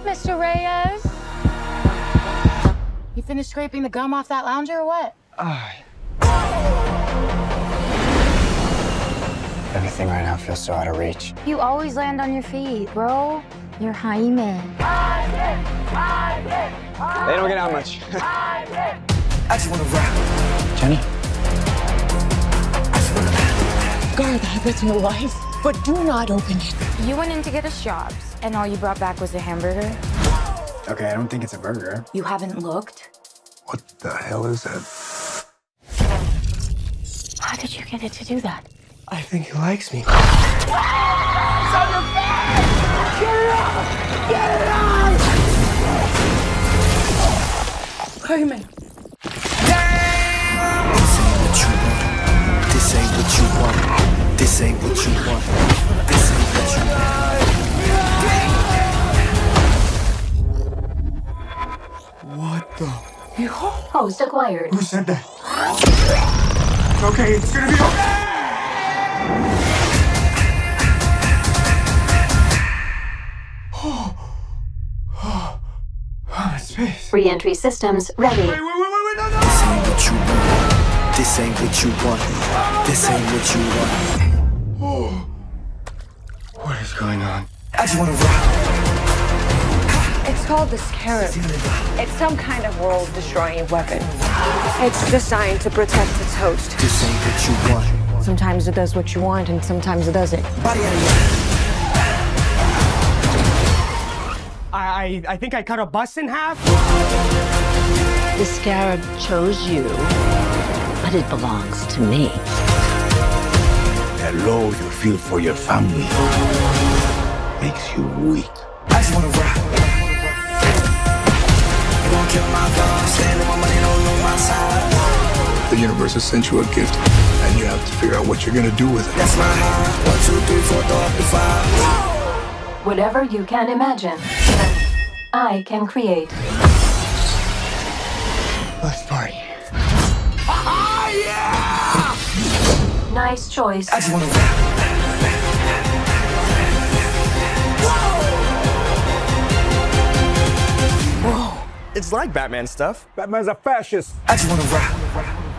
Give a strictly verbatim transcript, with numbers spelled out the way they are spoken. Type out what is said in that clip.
Mister Reyes. You finished scraping the gum off that lounger or what? Uh, Everything right now feels so out of reach. You always land on your feet, bro. You're Jaime. They don't get out much. I just wanna rap. Jenny? Guard that with your life, but do not open it. You went in to get us jobs, and all you brought back was a hamburger? Okay, I don't think it's a burger. You haven't looked? What the hell is that? How did you get it to do that? I think he likes me. It's on your face! Get it out! Get it out! Jaime. This ain't what you want. This ain't what you want. This ain't what you want. What the? Host acquired. Who said that? Okay, it's gonna be okay! Space. Re-entry systems ready. Wait, wait, wait, wait, wait, no, no! This ain't what you want. This ain't what you want. This ain't what you want. Oh. What is going on? I just wanna rock. It's called the Scarab. It's some kind of world-destroying weapon. It's designed to protect its host. This ain't what you want. Sometimes it does what you want, and sometimes it doesn't. Body out of here. I, I think I cut a bus in half. The Scarab chose you, but it belongs to me. That love you feel for your family makes you weak. I just wanna rock. You won't kill my vibe. Stand on my money, don't know my side. The universe has sent you a gift, and you have to figure out what you're gonna do with it. That's my high. One, two, three, four, up to five. Whatever you can imagine, I can create. Let's party. Ah, yeah! Nice choice. I just wanna rap. It's like Batman stuff. Batman's a fascist. I just wanna rap.